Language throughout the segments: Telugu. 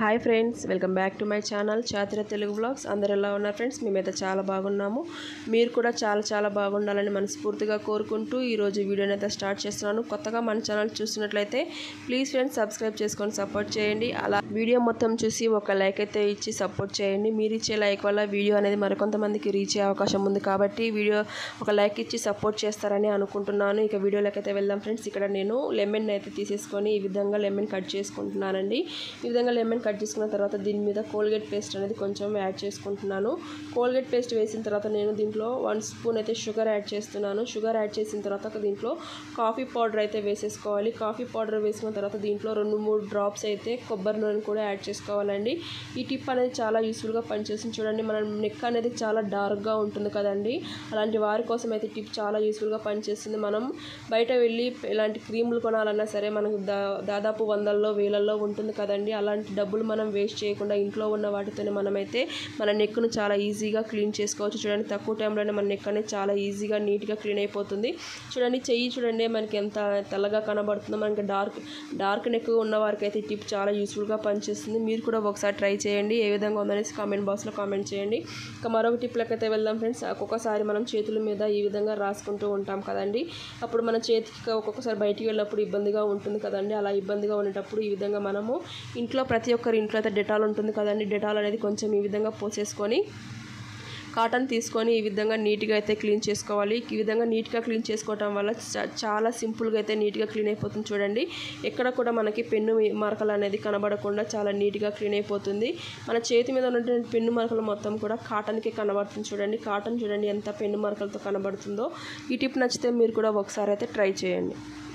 Hi friends, welcome back to my channel Chaturya Telugu vlogs. అందరు ఎలా ఉన్నారు ఫ్రెండ్స్? మేమైతే చాలా బాగున్నాము. మీరు కూడా చాలా బాగుండాలని మనస్ఫూర్తిగా కోరుకుంటూ ఈరోజు వీడియోని అయితే స్టార్ట్ చేస్తున్నాను. కొత్తగా మన ఛానల్ చూస్తున్నట్లయితే ప్లీజ్ ఫ్రెండ్స్ సబ్స్క్రైబ్ చేసుకొని సపోర్ట్ చేయండి. అలా వీడియో మొత్తం చూసి ఒక లైక్ అయితే ఇచ్చి సపోర్ట్ చేయండి. మీరు ఇచ్చే లైక్ వల్ల వీడియో అనేది మరికొంతమందికి రీచ్ అయ్యే అవకాశం ఉంది కాబట్టి వీడియో ఒక లైక్ ఇచ్చి సపోర్ట్ చేస్తారని అనుకుంటున్నాను. ఇక వీడియోలోకి అయితే వెళ్దాం ఫ్రెండ్స్. ఇక్కడ నేను లెమన్ అయితే తీసేసుకొని ఈ విధంగా లెమన్ కట్ చేసుకుంటున్నానండి. ఈ విధంగా లెమన్ కట్ చేసుకున్న తర్వాత దీని మీద కోల్గేట్ పేస్ట్ అనేది కొంచెం యాడ్ చేసుకుంటున్నాను. కోల్గేట్ పేస్ట్ వేసిన తర్వాత నేను దీంట్లో 1 స్పూన్ అయితే షుగర్ యాడ్ చేస్తున్నాను. షుగర్ యాడ్ చేసిన తర్వాత దీంట్లో కాఫీ పౌడర్ అయితే వేసేసుకోవాలి. కాఫీ పౌడర్ వేసుకున్న తర్వాత దీంట్లో 2-3 డ్రాప్స్ అయితే కొబ్బరి నూనె కూడా యాడ్ చేసుకోవాలండి. ఈ టిప్ అనేది చాలా యూస్ఫుల్గా పనిచేస్తుంది. చూడండి, మన నెక్ అనేది చాలా డార్క్గా ఉంటుంది కదండి, అలాంటి వారి కోసం అయితే టిప్ చాలా యూస్ఫుల్గా పనిచేస్తుంది. మనం బయట వెళ్ళి ఇలాంటి క్రీములు కొనాలన్నా సరే మనకు దాదాపు 100ల్లో 1000ల్లో ఉంటుంది కదండి. అలాంటి డబ్బులు మనం వేస్ట్ చేయకుండా ఇంట్లో ఉన్న వాటితోనే మనమైతే మన నెక్ను చాలా ఈజీగా క్లీన్ చేసుకోవచ్చు. చూడండి, తక్కువ టైంలోనే మన నెక్ అనేది చాలా ఈజీగా నీట్గా క్లీన్ అయిపోతుంది. చూడండి, చెయ్యి చూడండి మనకి ఎంత తెల్లగా కనబడుతుందో. మనకి డార్క్ నెక్ ఉన్న వారికి అయితే టిప్ చాలా యూస్ఫుల్గా పనిచేస్తుంది. మీరు కూడా ఒకసారి ట్రై చేయండి. ఏ విధంగా ఉందనేసి కామెంట్ బాక్స్లో కామెంట్ చేయండి. ఇక మరొక టిప్లకి అయితే వెళ్దాం ఫ్రెండ్స్. ఒక్కొక్కసారి మనం చేతుల మీద ఈ విధంగా రాసుకుంటూ ఉంటాం కదండి. అప్పుడు మన చేతికి ఒక్కొక్కసారి బయటికి వెళ్ళినప్పుడు ఇబ్బందిగా ఉంటుంది కదండి. అలా ఇబ్బందిగా ఉండేటప్పుడు ఈ విధంగా మనము ఇంట్లో ప్రతి ఒక్కరి ఇంట్లో అయితే డెటాల్ ఉంటుంది కదండి. డెటాల్ అనేది కొంచెం ఈ విధంగా పోసేసుకొని కాటన్ తీసుకొని ఈ విధంగా నీట్గా అయితే క్లీన్ చేసుకోవాలి. ఈ విధంగా నీట్గా క్లీన్ చేసుకోవటం వల్ల చాలా సింపుల్గా అయితే నీట్గా క్లీన్ అయిపోతుంది. చూడండి, ఎక్కడ కూడా మనకి పెన్ను మరకలు అనేది కనబడకుండా చాలా నీట్గా క్లీన్ అయిపోతుంది. మన చేతి మీద ఉన్నటువంటి పెన్ను మరకలు మొత్తం కూడా కాటన్కి కనబడుతుంది. చూడండి, కాటన్ చూడండి ఎంత పెన్ను మరకలతో కనబడుతుందో. ఈ టిప్ నచ్చితే మీరు కూడా ఒకసారి అయితే ట్రై చేయండి.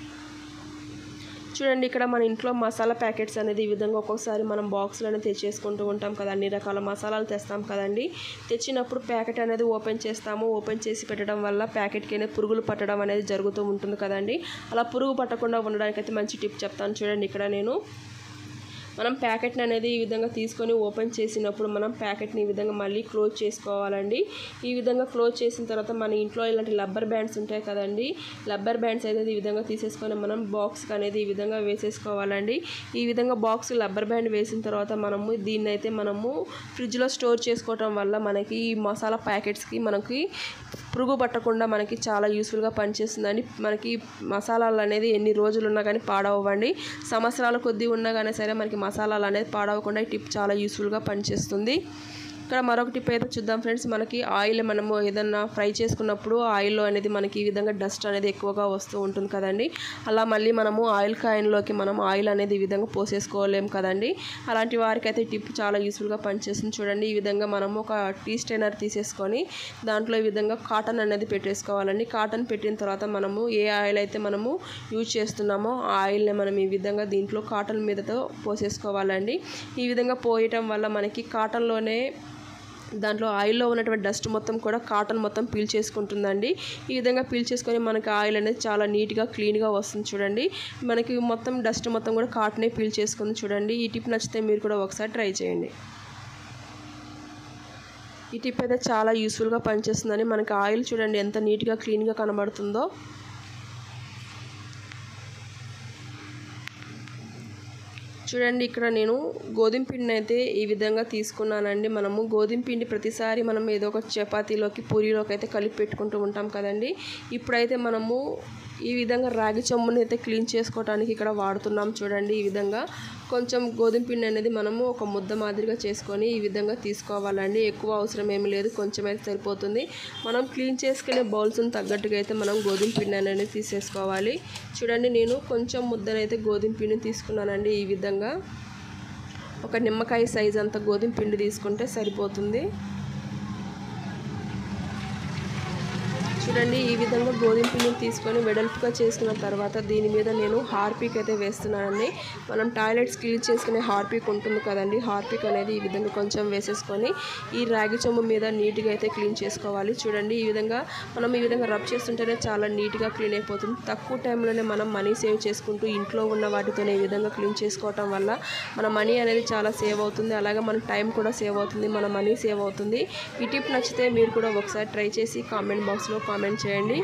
చూడండి, ఇక్కడ మన ఇంట్లో మసాలా ప్యాకెట్స్ అనేది ఈ విధంగా ఒక్కొక్కసారి మనం బాక్స్లోనే తెచ్చేసుకుంటూ ఉంటాం కదా. అన్ని రకాల మసాలాలు తెస్తాం కదండి. తెచ్చినప్పుడు ప్యాకెట్ అనేది ఓపెన్ చేస్తాము. ఓపెన్ చేసి పెట్టడం వల్ల ప్యాకెట్కి అనేది పురుగులు పట్టడం అనేది జరుగుతూ ఉంటుంది కదండి. అలా పురుగు పట్టకుండా ఉండడానికి అయితే మంచి టిప్ చెప్తాను. చూడండి, ఇక్కడ మనం ప్యాకెట్ని అనేది ఈ విధంగా తీసుకొని ఓపెన్ చేసినప్పుడు మనం ప్యాకెట్ని ఈ విధంగా మళ్ళీ క్లోజ్ చేసుకోవాలండి. ఈ విధంగా క్లోజ్ చేసిన తర్వాత మన ఇంట్లో ఇలాంటి రబ్బర్ బ్యాండ్స్ ఉంటాయి కదండి. రబ్బర్ బ్యాండ్స్ అయితే ఈ విధంగా తీసేసుకొని మనం బాక్స్కి అనేది ఈ విధంగా వేసేసుకోవాలండి. ఈ విధంగా బాక్స్ రబ్బర్ బ్యాండ్ వేసిన తర్వాత దీన్ని అయితే మనము ఫ్రిడ్జ్లో స్టోర్ చేసుకోవటం వల్ల మనకి ఈ మసాలా ప్యాకెట్స్కి మనకి పురుగు పట్టకుండా మనకి చాలా యూస్ఫుల్గా పనిచేస్తుందండి. మనకి మసాలాలు అనేది ఎన్ని రోజులు ఉన్నా కానీ పాడవ్వండి. సంవత్సరాల కొద్దీ ఉన్నా కానీ సరే మనకి మసాలాలు అనేది పాడవకుండా ఈ టిప్ చాలా యూస్ఫుల్గా పనిచేస్తుంది. ఇక్కడ మరొక టిప్ అయితే చూద్దాం ఫ్రెండ్స్. మనకి ఆయిల్ మనము ఏదన్నా ఫ్రై చేసుకున్నప్పుడు ఆయిల్లో అనేది మనకి ఈ విధంగా డస్ట్ అనేది ఎక్కువగా వస్తూ ఉంటుంది కదండి. అలా మళ్ళీ మనము ఆయిల్ కాయిన్లోకి మనం ఆయిల్ అనేది ఈ విధంగా పోసేసుకోలేము కదండి. అలాంటి వారికి అయితే టిప్ చాలా యూస్ఫుల్గా పనిచేస్తుంది. చూడండి, ఈ విధంగా మనము ఒక టీ స్ట్రైనర్ తీసేసుకొని దాంట్లో ఈ విధంగా కాటన్ అనేది పెట్టేసుకోవాలండి. కాటన్ పెట్టిన తర్వాత మనము ఏ ఆయిల్ అయితే మనము యూజ్ చేస్తున్నామో ఆ ఆయిల్ని మనం ఈ విధంగా దీంట్లో కాటన్ మీదతో పోసేసుకోవాలండి. ఈ విధంగా పోయటం వల్ల మనకి కాటన్లోనే దాంట్లో ఆయిల్లో ఉన్నటువంటి డస్ట్ మొత్తం కూడా కాటన్ మొత్తం పీల్ చేసుకుంటుందండి. ఈ విధంగా పీల్ చేసుకొని మనకి ఆయిల్ అనేది చాలా నీట్గా క్లీన్గా వస్తుంది. చూడండి, మనకి మొత్తం డస్ట్ మొత్తం కూడా కాటనే పీల్ చేసుకుంది. చూడండి, ఈ టిప్ నచ్చితే మీరు కూడా ఒకసారి ట్రై చేయండి. ఈ టిప్ అయితే చాలా యూస్ఫుల్గా పనిచేస్తుందని. మనకి ఆయిల్ చూడండి ఎంత నీట్గా క్లీన్గా కనబడుతుందో. చూడండి, ఇక్కడ నేను గోధుమ పిండిని అయితే ఈ విధంగా తీసుకున్నానండి. మనము గోధుమ పిండి ప్రతిసారి మనం ఏదో ఒక చపాతీలోకి పూరీలోకి అయితే కలిపి పెట్టుకుంటూ ఉంటాం కదండి. ఇప్పుడైతే మనము ఈ విధంగా రాగి చెంబుని అయితే క్లీన్ చేసుకోవడానికి ఇక్కడ వాడుతున్నాం. చూడండి, ఈ విధంగా కొంచెం గోధుమ పిండి అనేది మనము ఒక ముద్ద మాదిరిగా చేసుకొని ఈ విధంగా తీసుకోవాలండి. ఎక్కువ అవసరం ఏమి లేదు, కొంచెం అయితే సరిపోతుంది. మనం క్లీన్ చేసుకునే బౌల్స్ని తగ్గట్టుగా అయితే మనం గోధుమ పిండి అనేది తీసేసుకోవాలి. చూడండి, నేను కొంచెం ముద్దనైతే గోధుమ పిండిని తీసుకున్నానండి. ఈ విధంగా ఒక నిమ్మకాయ సైజ్ అంత గోధుమ పిండి తీసుకుంటే సరిపోతుంది. చూడండి, ఈ విధంగా గోధుమ పిండిని తీసుకొని వెడల్పుగా చేసుకున్న తర్వాత దీని మీద నేను హార్పిక్ అయితే వేస్తున్నానండి. మనం టాయిలెట్స్ క్లీన్ చేసుకునే హార్పిక్ ఉంటుంది కదండి. హార్పిక్ అనేది ఈ విధంగా కొంచెం వేసేసుకొని ఈ రాగి చెంబు మీద నీట్గా అయితే క్లీన్ చేసుకోవాలి. చూడండి, ఈ విధంగా మనం ఈ విధంగా రబ్ చేస్తుంటేనే చాలా నీట్గా క్లీన్ అయిపోతుంది. తక్కువ టైంలోనే మనం మనీ సేవ్ చేసుకుంటూ ఇంట్లో ఉన్న వాటితోనే ఈ విధంగా క్లీన్ చేసుకోవటం వల్ల మన మనీ అనేది చాలా సేవ్ అవుతుంది. అలాగే మన టైం కూడా సేవ్ అవుతుంది, మన మనీ సేవ్ అవుతుంది. ఈ టిప్ నచ్చితే మీరు కూడా ఒకసారి ట్రై చేసి కామెంట్ బాక్స్లో కామెంట్ చేయండి.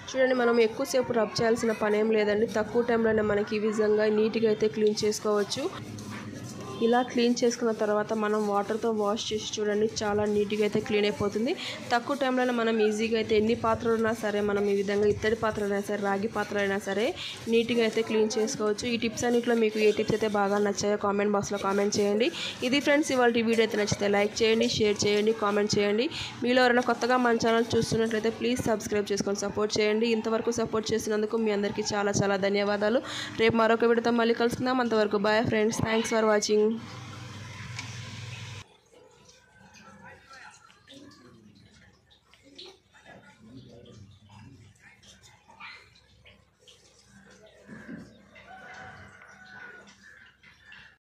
చూడండి, మనం ఎక్కువసేపు రబ్ చేయాల్సిన పని ఏం లేదండి. తక్కువ టైంలోనే మనకి ఈ విధంగా నీట్గా అయితే క్లీన్ చేసుకోవచ్చు. ఇలా క్లీన్ చేసుకున్న తర్వాత మనం వాటర్తో వాష్ చేసి చూడండి, చాలా నీట్గా అయితే క్లీన్ అయిపోతుంది. తక్కువ టైంలోనే మనం ఈజీగా అయితే ఎన్ని పాత్రలు ఉన్నా సరే, మనం ఈ విధంగా ఇత్తడి పాత్రలు అయినా సరే, రాగి పాత్రలు అయినా సరే నీట్గా అయితే క్లీన్ చేసుకోవచ్చు. ఈ టిప్స్ అన్నింటిలో మీకు ఏ టిప్స్ అయితే బాగా నచ్చాయో కామెంట్ బాక్స్లో కామెంట్ చేయండి. ఇది ఫ్రెండ్స్ ఇవాళ వీడియో అయితే నచ్చితే లైక్ చేయండి, షేర్ చేయండి, కామెంట్ చేయండి. మీలో ఎవరైనా కొత్తగా మన ఛానల్ చూస్తున్నట్లయితే ప్లీజ్ సబ్స్క్రైబ్ చేసుకొని సపోర్ట్ చేయండి. ఇంతవరకు సపోర్ట్ చేసినందుకు మీ అందరికీ చాలా చాలా ధన్యవాదాలు. రేపు మరొక వీడియోతో మళ్ళీ కలుసుకుందాం. అంతవరకు bye friends. Thanks for watching.